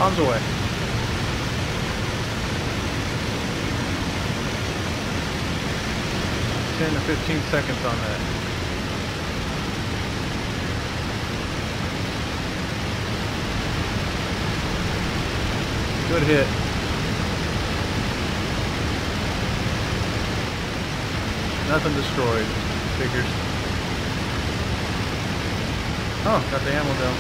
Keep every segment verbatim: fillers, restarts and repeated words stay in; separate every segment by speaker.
Speaker 1: Bombs away. ten to fifteen seconds on that. Good hit. Nothing destroyed. Figures. Oh, got the ammo down.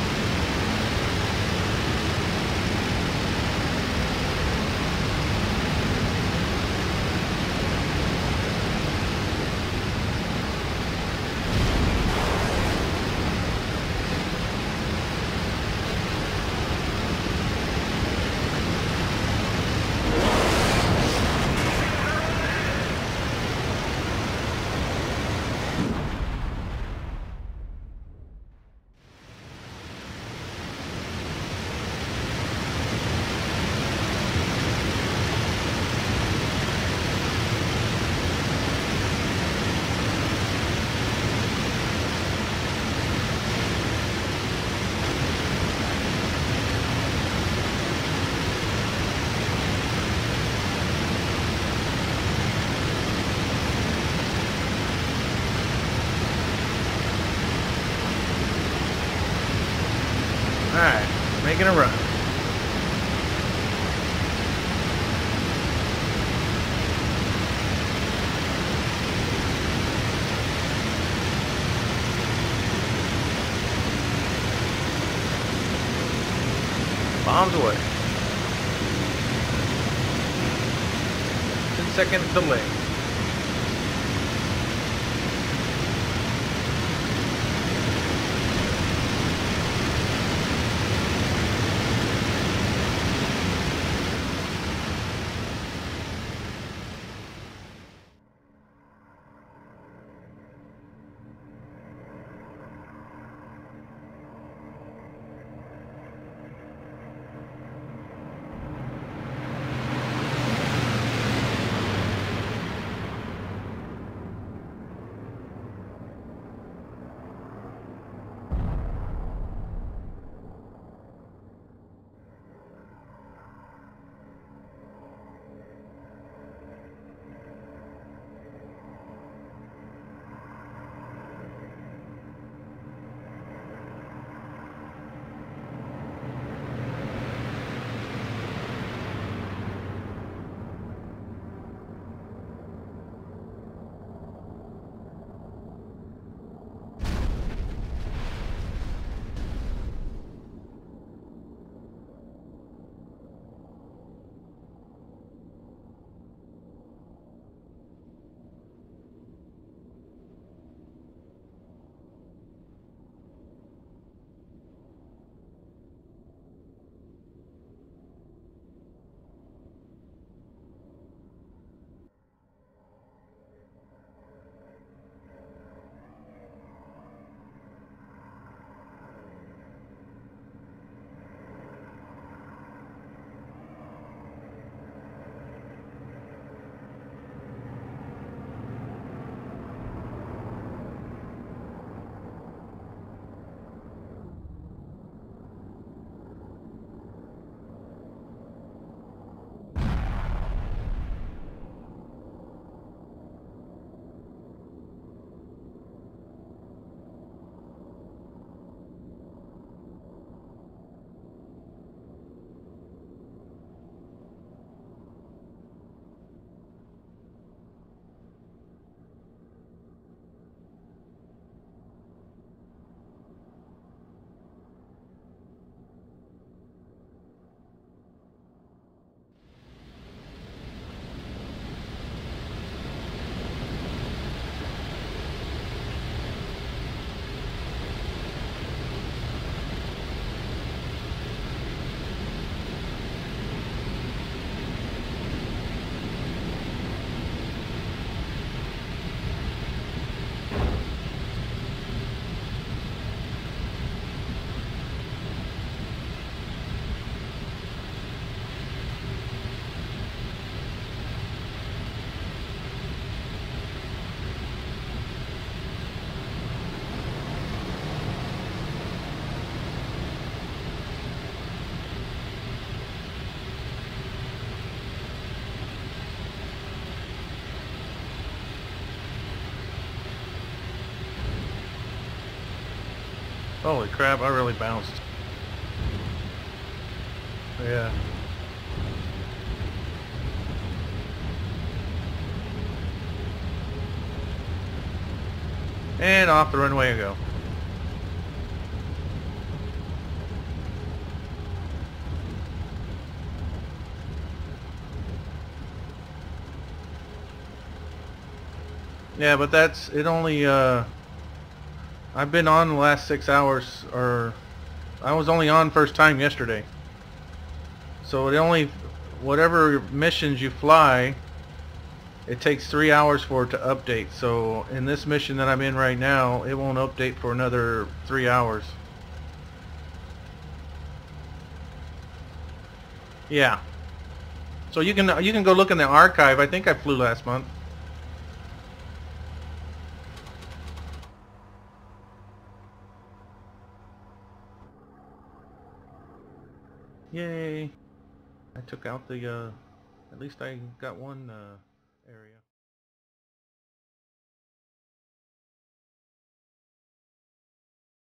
Speaker 1: Alright, making a run. Bombs away. ten second delay. Holy crap, I really bounced. Yeah. And off the runway I go. Yeah, but that's, it only, uh, I've been on the last six hours, or I was only on first time yesterday. So it only, whatever missions you fly, it takes three hours for it to update. So in this mission that I'm in right now, it won't update for another three hours. Yeah. So you can you can go look in the archive. I think I flew last month. Yay! I took out the. Uh, at least I got one uh, area.